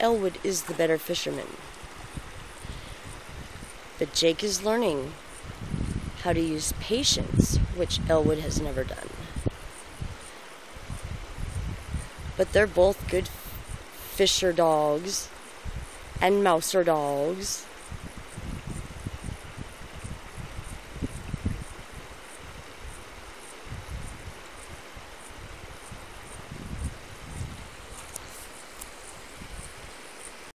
Elwood is the better fisherman. But Jake is learning how to use patience, which Elwood has never done. But they're both good fisher dogs and mouser dogs.